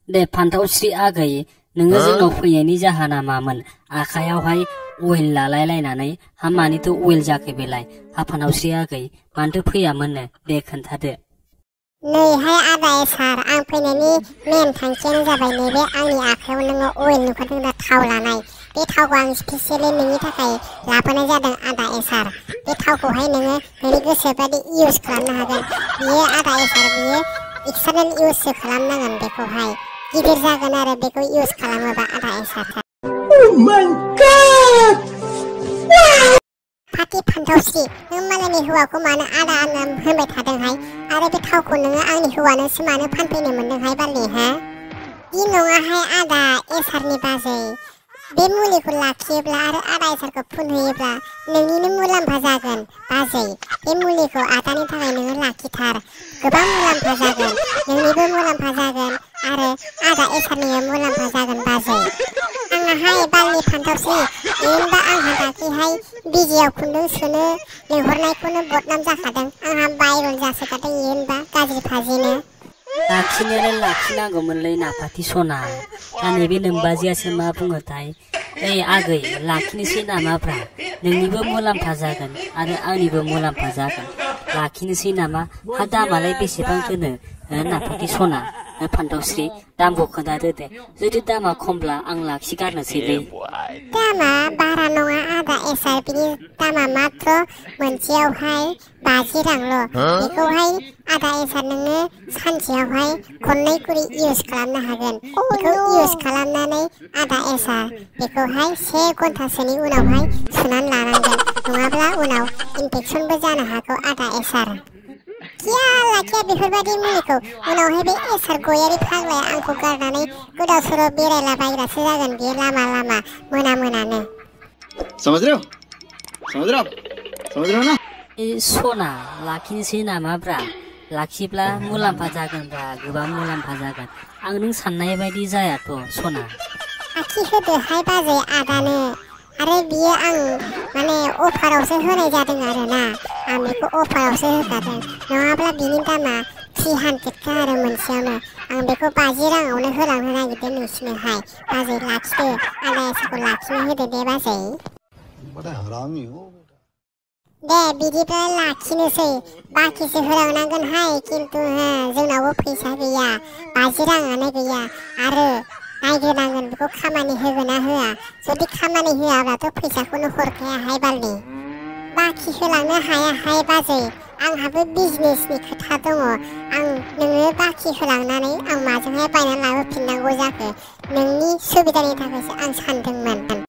दे फान्थावस्रि आगै नोङो जोंनाव फैनायनि जाहोना मामोन आखायावहाय अइल लालायलायनानै हा मानिथ' अइल जाखो बेलाय हा फान्थावस्रि आगै मानोथो फैयामोननो दे खोन्थादो नैहाय आदा सार आं फैनायनि मेन थांखियानो जाबाय नैबे आंनि आखायाव नोङो अइल नुखादों दा थाव लानाय बे थावखौ आं स्पेसियेलि नोंनि थाखाय लाबोनाय जादों आदा सार बे थावखौहाय नोङो नोंनि गोसो बायदि इउज खालामनो हागोन बियो आदा सार बियो एक्सटारनेल इउजसो खालामनांगोन बेखौहाय गिदिर जागोन आरो बेखौ इउज खालामोबा आदा सार फाथि फान्थावस्रि नों मालायनि हौवाखौ मानो आदा आंनो होनबाय थादोंहाय आरो बे थावखौ नोङो आंनि हौवानोसो मानो फानफैनो मोनदोंहाय बारलि हा बि नङाहाय आदा एसारनि बाजै बे मुलिखौ लाखियोब्ला आरो आदा एसारखौ फुनहैयोब्ला नोंनिनो मुलाम्फा जागोन बाजै बे मुलिखौ आदानि थाखाय नोङो लाखिथार गोबां मुलाम्फा जागोन नोंनिबो मुलाम्फा जागोन आरो आदा एसारनिबो मुलाम्फा जागोन बाजै आंहाय बारलि फान्थावस्रि इयुनबा आंहा दाख्लैहाय बिजियाव खुन्दुं सोनो लिंहरनायखौनो बदनाम जाखादों आंहा भाइरेल जासोगारदों इयुनबा गाज्रि फाजिनो लाखिनायालाय लाखिनांगौमोनलै नाफाथि सना दा नैबे नोम्बाजियासो मा बुङोथाय ओइ आगै लाखिनोसै नामाब्रा नोंनिबो मुलाम्फा जागोन आरो आंनिबो मुलाम्फा जागोन लाखिनोसै नामा हा दामालाय बेसेबांथोनो नाफाथि सना फान्थावस्रि दामखौ खोन्थादो दे जुदि दामा खमब्ला आं लाखिगारनोसैलै दामा बारा नङा आदा एसार बिनि दामा मात्र मोनसेयावहाय 50 रांल' बेखौहाय आदा एसार नोङो सानसेयावहाय खननै करि इउज खालामनो हागोन बेखौ इउज खालामनानै आदा एसार बेखौहाय 1 घन्टासोनि उनावहाय सुनानै लानांगोन नङाब्ला उनाव इनफेक्सनबो जानो हागौ आदा एसार किया लाखिया बेफोरबायदि मुलिखौ उनावहाय बे एसार गयारि फाग्लाया आंखौ गारनानै गोदाव सोराव बेरायलाबायग्रासो जागोन बियो लामा लामा मोनानो समझ रहे हो ना सना लाखिनोसै नामाब्रा लाखिब्ला मुलाम्फा जागोनब्रा गोबां मुलाम्फा जागोन आं नों साननाय बायदि जायाथ' सना आखि होदोहाय बाजै आदानो आरो बियो आं माने अफारावसो होनाय जादों आरोना आं बेखौ अफारावसो होखादों नङाब्ला बिनि दामा 300 आरो मोनसेयावनो आं बेखौ 50 राङावनो होलांनो नागिरदों नोंसिनोहाय बाजै लाखिदो आदा एसारखौ लाखिनो होदो दे बाजै दे बिदिब्ला लाखिनोसै बाखिसो होलांनांगोनहाय खिन्थु जोंनावबो फैसा गैया 50 राङानो गैया आरो नायग्रोनांगोन बेखौ खामानि होगोन ना होआ जुदि खामानि होआब्लाथ' फैसाखौनो हरखायाहाय बारलि बाखि होलांनो हायाहाय बाजै आंहाबो बिजनेसनि खोथा दङ आं नोङो बाखि होलांनानै आं माजोंहाय बायनानै लाबोफिननांगौ जाखो नोंनि सुबिदानि थाखायसो आं सानदोंमोन